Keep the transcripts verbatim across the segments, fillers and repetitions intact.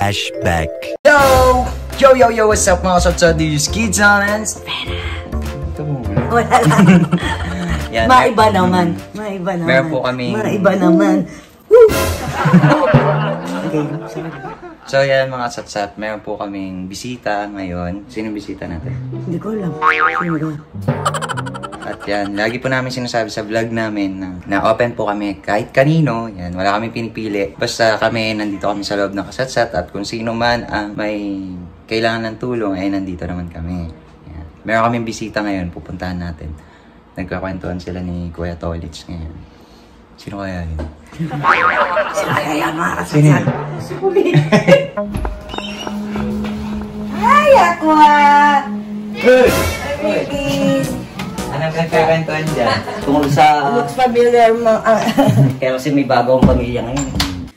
Flashback. Yo! Yo, yo, yo! What's up mga kapatid? This is Kids on and Spera. Ito mo. Wala lang. Yan, maiba mer naman. Maiba naman. Meron po kami. Maiba naman. Woo! Okay, sorry. So yan mga satsat, meron po kaming bisita ngayon. Sino bisita natin? Hindi ko alam. Sino ba? At yan, lagi po namin sinasabi sa vlog namin na, na open po kami kahit kanino. Yan, wala kami pinipili. Basta kami, nandito kami sa loob ng kasatsat at kung sino man ang may kailangan ng tulong, ay nandito naman kami. Yan. Meron kaming bisita ngayon, pupuntahan natin. Nagkakwentuhan sila ni Kuya Tolits ngayon. Sino kaya yun? Sino kaya yan mga kasatsat? Hi, Aqua! Good! Hi, baby! Anong nagkakwentuhan dyan? Tungkol sa... Looks familiar mo. Kaya kasi may bagong pamilya ngayon.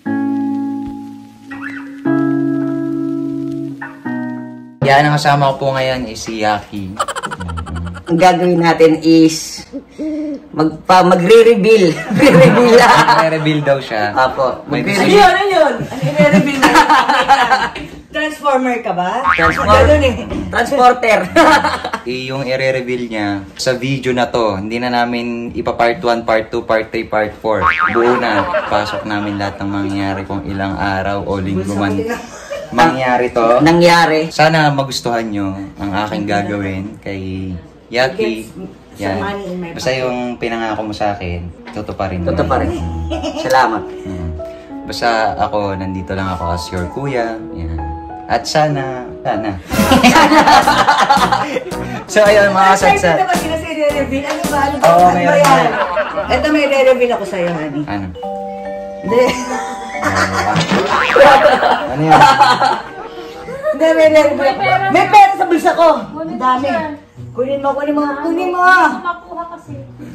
Yan, ang kasama ko po ngayon is si Yaki. Ang gagawin natin is... Magpa, magre-reveal. Magre-reveal lang. Magre-reveal daw siya. Apo. Ano yun? Ano yun? Ano i-reveal mo? Transformer ka ba? Transformer. Eh. Transporter. E, yung i-reveal niya sa video na to, hindi na namin ipa part one, part two, part three, part four. Buo na. Pasok namin lahat ng mangyari kung ilang araw o linggo man mangyari to. Nangyari. Sana magustuhan nyo ang aking gagawin kay Yaki. Yan. Basta yung pinangako mo sa akin, tutuparin mo. Tutuparin. Salamat. Hmm. Basta ako, nandito lang ako as your kuya. Yan. At sana, sana. So, ayun mga satsat. Ito ba sinasire-reveal? Ano ba? Ano ba? Oo, Ano ba yan? Ito may re-reveal ako sa'yo, honey. Ano? Hindi. Ano yan? Hindi, may re-reveal ako. May pera sa bulsa ko. Ang dami. Kunin mo, kunin mo, kunin mo. Makuha kasi.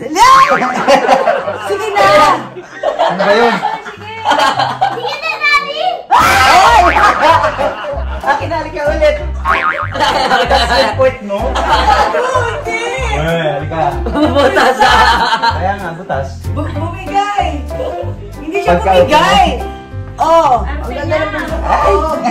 Sige na. Ano ba yun? Sige na, Daddy! Akinali ka ulit. Support mo? Hindi. Eh, halika. Butas. Kaya nga, butas. Bu- Bumigay. Hindi siya bumigay. Oh, ang ganda ng bulsa ko.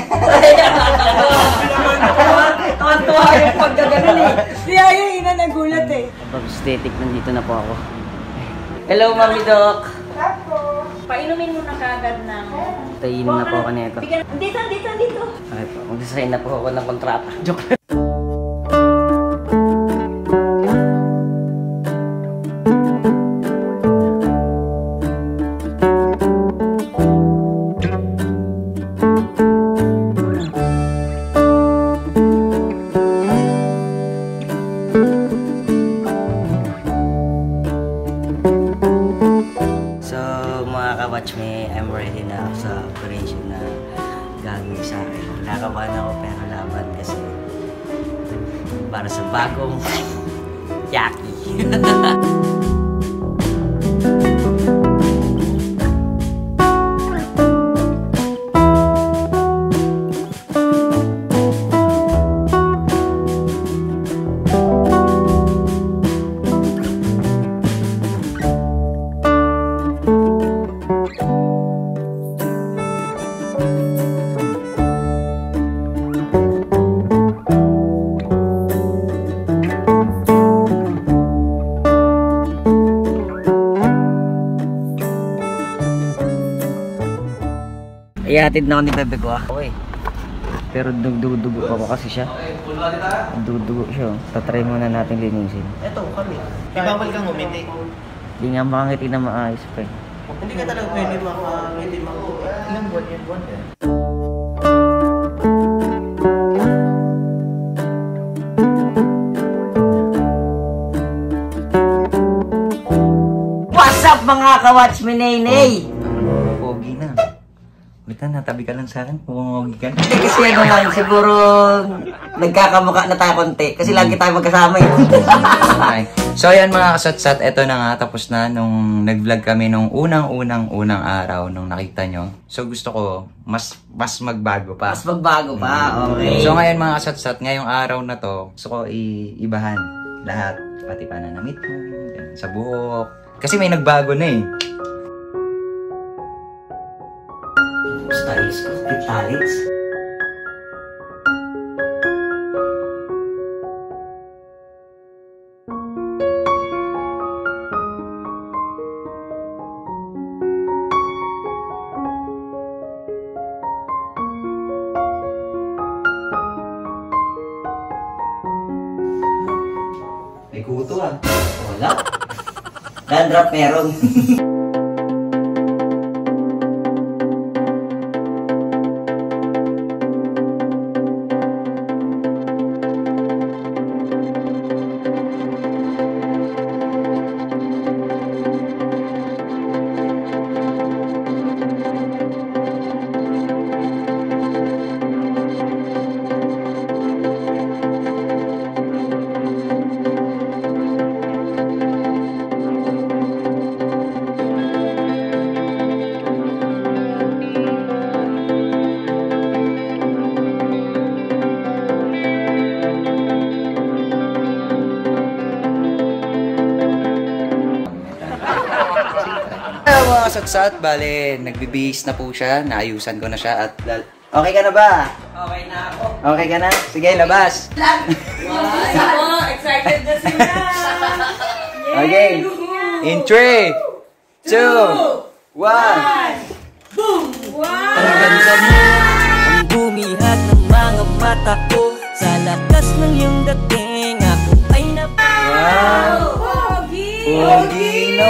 Tuwan-tuwa yung pagkaganon eh. Si Aya, ina nagulat eh. Pag-aesthetic, nandito na po ako. Hello, Mami Doc. Painumin mo na kagad ng... Tayin na po ako nito. Bigyan... Dito, dito, dito. Okay po, mag-design na po ako ng kontrata. Joke lang. Watch me, I'm ready na sa operation na gagawin sa akin. Nakabahan ako pero laban kasi para sa bagong Yaki. Ihatid na ako ni bebe ko ah. Okay. Pero dugdugo pa ko kasi siya. Dugdugo siya. Tatry muna natin linisin. Eto kami. Ibabal kang umiti. Hindi nga makangiti na maayos pa eh. Hindi ka talaga pwede makangiti makuha. Ilang buwan yan buwan yan? What's up mga ka-watch me, Nenay? Pogi na. Wait na, natabi ka lang sa akin. Pumungogi ka na. Hindi kasi ano lang, siguro nagkakamukha na tayo konti. Kasi lagi tayo magkasama eh. Okay. So ayan mga kasatsat, eto na nga, tapos na nung nag-vlog kami nung unang-unang-unang araw nung nakita nyo. So gusto ko, mas mas magbago pa. Mas magbago pa, okay. So ngayon mga kasatsat, ngayong araw na to, gusto ko iibahan lahat. Pati pananamit mo, yan, sa buhok. Kasi may nagbago na eh. Styles ko, Vitalits. Wala. Dandruff meron. Mga kasatsat, bale, nagbibihis na po siya, naayusan ko na siya at... Okay ka na ba? Okay na ako. Okay ka na? Sige, labas! Wow, excited na sila! Okay, in three, two, one! Boom! Wow! Ang ganda mo, ang bumihat ng mga mata ko. Sa lakas ng iyong dating, ako ay napa. Wow! Pogi! Pogi, no?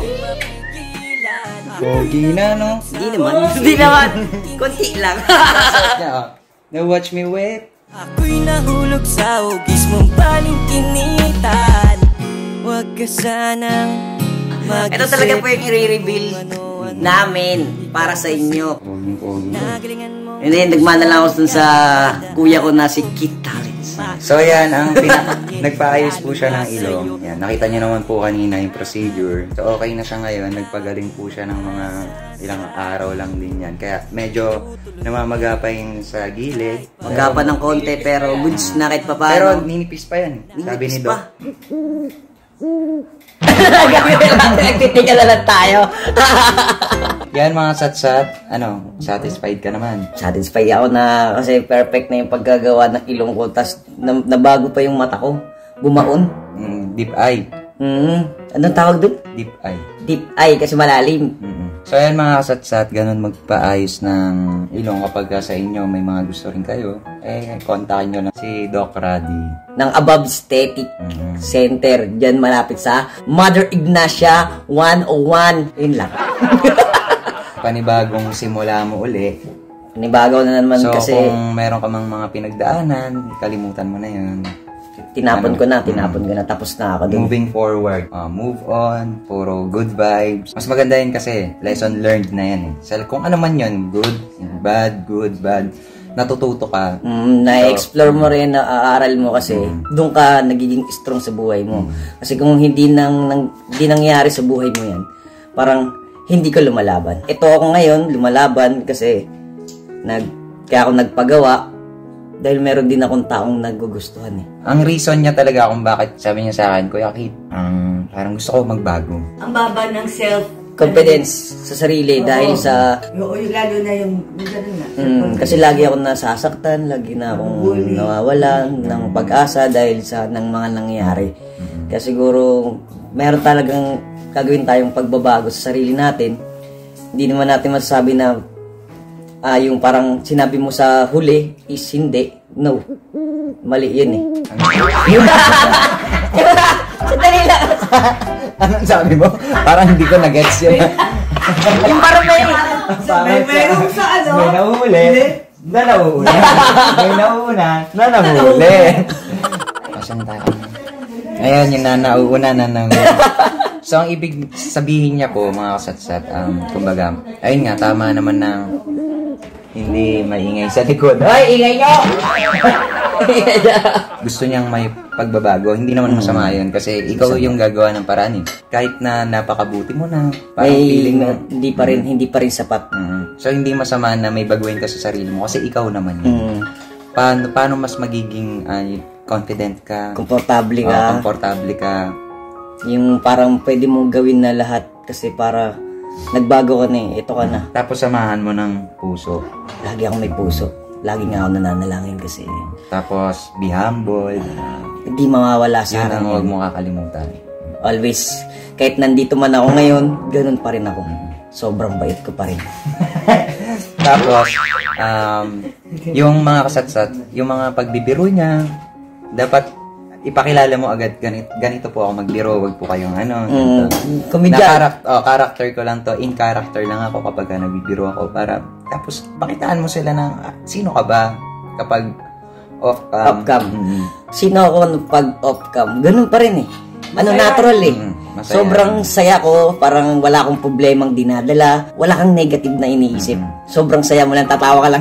Pogi na, no? Hindi naman, hindi naman. Konti lang. Niya, oh. Now watch me whip. Ako'y nahulog sa ugis mong palingkinitan. Huwag ka sanang mag-isip. Ito talaga po yung i-reveal namin para sa inyo. Pogi, pogi. Nagalingan mo. Hindi, nagmana lang ako dun sa kuya ko na si Kit Talents. So yan, ang pina- nagpaayos po siya ng ilong. Yan, nakita niyo naman po kanina yung procedure. So okay na siya ngayon, nagpagaling po siya ng mga ilang araw lang din yan. Kaya medyo namamaga pa yung sa gilid. Magkapa ng konti pero goods na kahit pa paano. Pero ninipis pa yan, sabi ni Doc. Nagtitika na lang tayo. Yan mga satsat, ano, satisfied ka naman. Satisfied ako na kasi perfect na yung paggagawa ng ilong ko. Tapos na, nabago pa yung mata ko. Bumaon. Mm, deep eye. Mm, anong tawag doon? Deep eye. Deep eye kasi malalim. Mm-hmm. So yan mga kasatsat, ganun magpaayos ng ilong kapag sa inyo may mga gusto rin kayo, eh kontakin nyo lang si Doc Rady. Ng Above Aesthetic Mm-hmm. Center. Diyan malapit sa Mother Ignacia one oh one. Yun lang. Panibagong simula mo uli. Nibagaw na naman So kasi kung meron ka mang mga pinagdaanan, kalimutan mo na yun. tinapon ano? ko na, tinapon ko na. Tapos na ako dun. Moving forward, uh, move on, puro good vibes. Mas maganda yun kasi lesson learned na yan eh. So, kung ano man yun, good, bad, good, bad, natututo ka. Mm, na-explore mo rin, naaaral mo kasi doon ka nagiging strong sa buhay mo. Kasi kung hindi nang, nang hindi nangyari sa buhay mo yan, parang hindi ka lumalaban. Ito ako ngayon, lumalaban kasi nag, kaya ako nagpagawa dahil meron din akong taong nagugustuhan eh. Ang reason niya talaga kung bakit sabi niya sa akin, Kuya Kit, um, parang gusto ko magbago. Ang baba ng self. Confidence sa sarili. Oo. Dahil sa... Oo, yung lalo na yung... yung ganun na. Mm, kasi lagi akong nasasaktan, lagi na akong nawawalan ng pag-asa dahil sa ng mga nangyayari. Mm-hmm. Kaya siguro, meron talagang gagawin tayong pagbabago sa sarili natin. Hindi naman natin masasabi na ah, yung parang sinabi mo sa huli is hindi. No. Mali yun eh. Sandali lang. Anong sabi mo? Parang hindi ko na-gets yun. Yung parang may... May meron sa ano? May nahuli. Na nauna. May nauna. Na nahuli. Pasan tayo. Ayan, yung na nauuna na nahuli. So, ang ibig sabihin niya po, mga kasatsat, um, kumbaga, ayun nga, tama naman na hindi maingay sa likod. Ay, ingay nyo! Gusto niyang may pagbabago. Hindi naman masama yun kasi ikaw yung gagawa ng paraan eh. Kahit na napakabuti mo na, parang May, feeling mo. hindi pa rin, hindi pa rin sapat. Mm. So, hindi masama na may baguhin ka sa sarili mo kasi ikaw naman yun. Mm. Paano, paano mas magiging uh, confident ka? Komportable ka. Uh, komportable ka. Yung parang pwede mong gawin na lahat kasi para nagbago ka na eh. Ito ka na. Tapos samahan mo ng puso. Lagi ako may puso. Lagi nga ako nananalangin kasi Tapos be humble. hindi mawawala sa Yun akin. ang huwag yun. mo kakalimutan. Always, kahit nandito man ako ngayon, ganun pa rin ako. Sobrang bait ko pa rin. Tapos, um, yung mga kasatsat, yung mga pagbibiro niya, dapat ipakilala mo agad, ganito, ganito po ako magbiro, wag po kayong ano. Mm, Na komedya. karak- oh, character ko lang to, in character lang ako kapag uh, nagbibiro ako para, tapos pakitaan mo sila ng, ah, sino ka ba kapag off cam. Off cam. Mm, Sino ako nung pag off cam? Ganun pa rin eh. Ano, Masaya. natural eh. Mm, masaya. Sobrang saya ko, parang wala akong problemang dinadala, wala kang negative na iniisip. Sobrang saya mo lang, tatawa ka lang.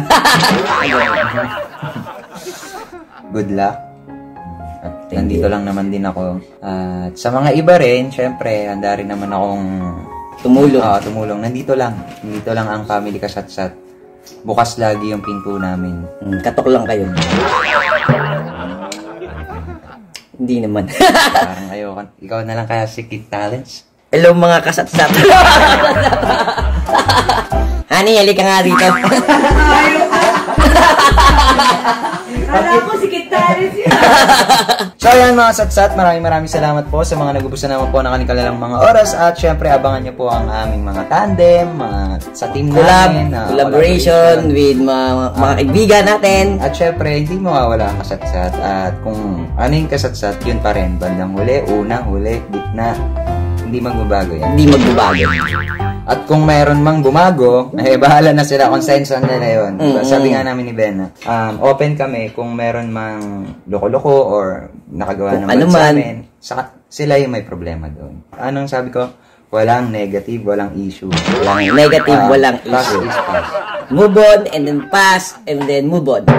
Good luck. At nandito lang naman din ako. At sa mga iba rin, syempre, handa rin naman akong Tumulong. Oo, tumulong. Nandito lang. Nandito lang ang family Kasatsat. Bukas lagi yung pinto namin. Mm, katok lang kayo. Hindi naman. Parang ayoko. Ikaw na lang kaya si Kid Talents. Hello mga kasatsat. Honey, halika nga dito. Kala ko si Kitaris yun. So ayan mga satsat, maraming maraming salamat po sa mga nagubusan naman po ng kanilang mga oras. At syempre abangan nyo po ang aming mga tandem, mga sa team Collab, namin. na collaboration with mga, mga kaibigan natin. At syempre, hindi mawawala ang kasatsat. At kung ano yung kasatsat, yun pa rin. Bandang huli, una, huli, gitna. Hindi magbabago yan. Hindi magbabago. At kung mayroon mang bumago, eh bahala na sila kung sensan nila yun. Diba? Mm-hmm. Sabi nga namin ni Bena, um, open kami kung meron mang loko-loko or nakagawa Kung ng ano bad sa man. amin. Saka, sila yung may problema doon. Anong sabi ko? Walang negative, walang issue. Walang negative, Ah, walang past issue. is past. Move on, and then pass, and then move on.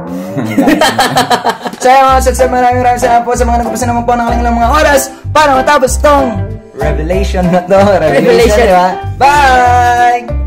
So yun mga satsat, maraming maraming salamat po sa mga nagpapasan naman po ng kanilang mga oras para matapos tong revelation na to. Revelation, Revelation. diba? Bye!